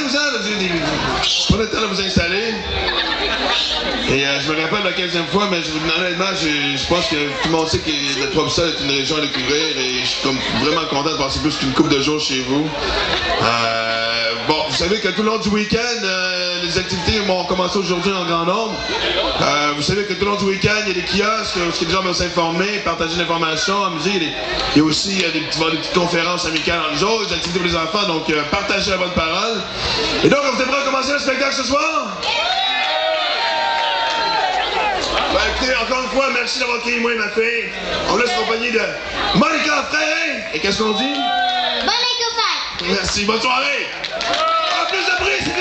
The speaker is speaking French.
Parlez-vous-en, prenez le temps de vous installer. Et je me rappelle la 15e fois, mais honnêtement, je pense que tout le monde sait que le Trois-Pistoles est une région à découvrir et je suis comme vraiment content de passer plus qu'une couple de jours chez vous. Bon, vous savez que tout le long du week-end, les activités vont commencer aujourd'hui en grand nombre. Vous savez que tout le long du week-end, il y a des kiosques où les gens vont s'informer, partager l'information, amuser. Il y a aussi des petites conférences amicales entre les autres, des activités pour les enfants, donc partagez la bonne parole. Et donc, vous êtes prêts à commencer le spectacle ce soir? Ben, écoutez, encore une fois, merci d'avoir accueilli moi et ma fille. On laisse compagnie de Monica Frère. Et qu'est-ce qu'on dit? Monica Frère. Merci, bonne soirée. Plus de bruit,